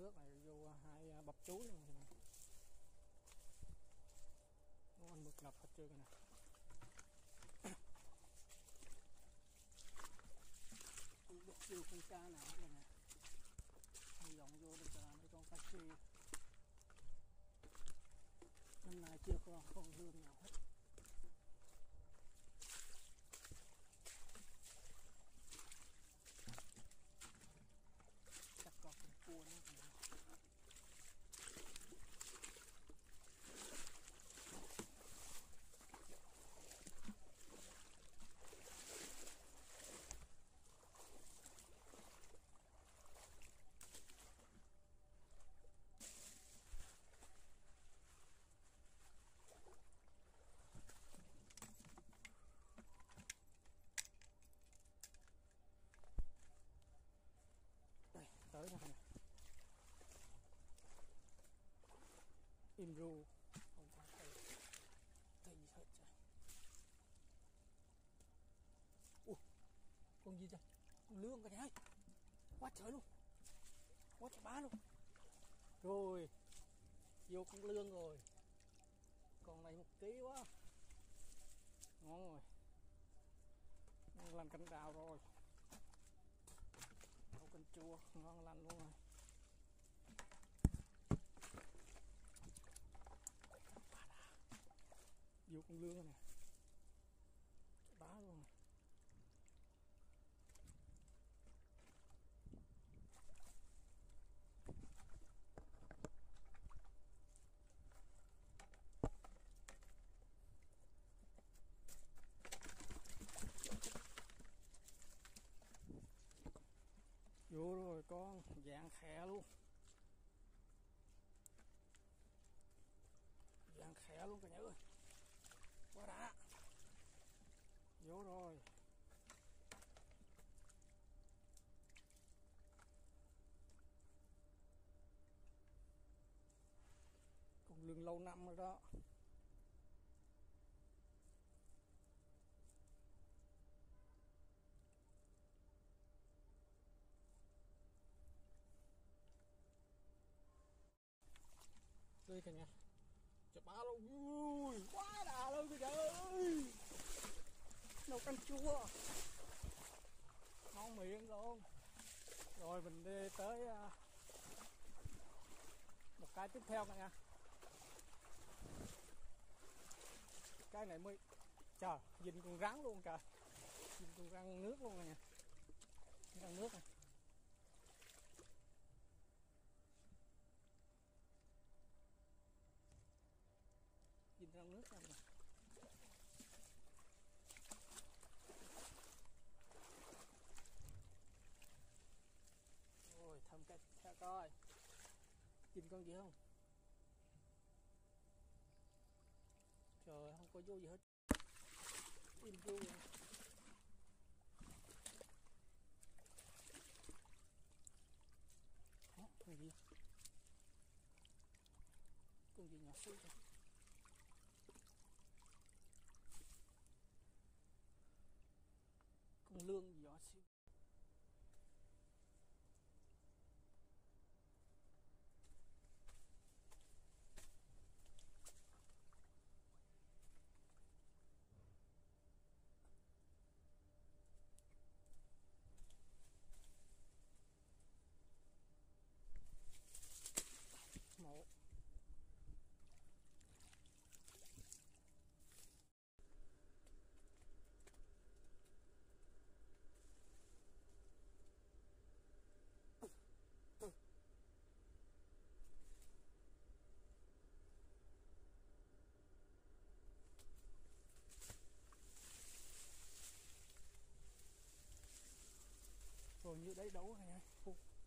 nước này vô hai bắp chuối luôn này. Nó ăn mực ngập hết trơn này. Không biết siêu con cá nào hết này nè. Hy vọng vô được là mấy con cá chi. Năm nay chưa có con hương nào hết. Chắc có con cua nữa kìa. Đây, tới rồi nè. Im ru, không có cây gì hết trời. Ủa, con gì đây? Con lươn cả nhà ơi. Quá trời luôn. Quá trời bá luôn. Rồi, vô con lươn rồi. Con này 1 kg quá. Ngon rồi. Làm canh đào rồi. Nấu canh chua ngon lành luôn rồi. Vô con lươn nè. Bá luôn này. Vô rồi con, dạng khẹ luôn. Dạng khẹ luôn cả nhà ơi. Quá đã. Vô rồi. Con lươn lâu năm rồi đó. Đây cả nhà. Chà bá luôn. Ui, quá đã luôn cả nhà ơi. Nấu canh chua ngon miệng luôn. Rồi mình đi tới một cái tiếp theo cả nhà. Cái này mới trời, nhìn con rắn luôn trời. Nhìn con rắn nước luôn nè. Rắn nước này. Nhìn răng nước này. Rồi thăm cái theo coi. Nhìn con gì không? Trời không có vô gì hết. Im vô rồi. Con gì? Con gì nhỏ xíu rồi. Con lươn gì nhỏ xíu. Một. Rồi như đấy đấu này.